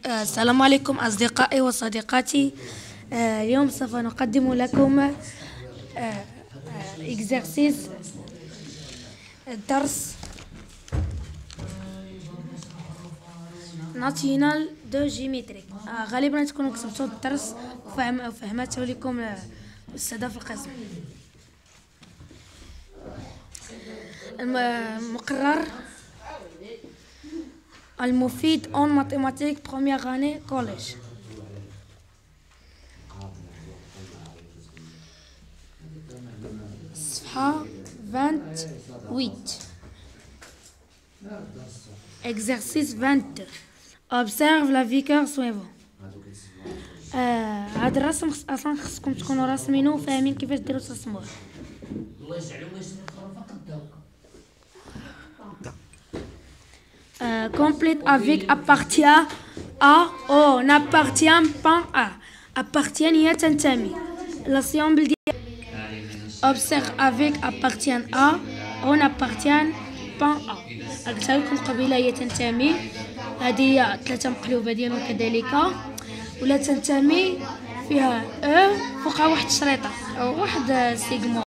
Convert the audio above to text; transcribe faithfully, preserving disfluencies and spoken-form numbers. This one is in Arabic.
آه، السلام عليكم أصدقائي وصديقاتي. آه، اليوم سوف نقدم لكم إكزرسيس الدرس ناسيونال دو جيومتريك. آه، غالبا تكونوا كتبتوا الدرس وفهم وفهمته لكم الأستاذة في القسم. المقرر المفيد en mathématiques première année collège. صفحة vingt-huit. Exercice vingt-deux. Observe la figure suivante. هاد الرسم اصلا خصكم تكونوا راسمينه وفاهمين كيفاش ديروا التصميم. Euh, complète avec appartient à ou n'appartient pas à. appartient هي تنتمي. l'ensemble ديال observe avec appartient à ou n'appartient pas à. قلت لكم قبيله هي تنتمي، هذه هي ثلاثه مقلوبه ديالهم كذلك، ولا تنتمي فيها او فوقها واحد الشريطه او واحد سيغمون.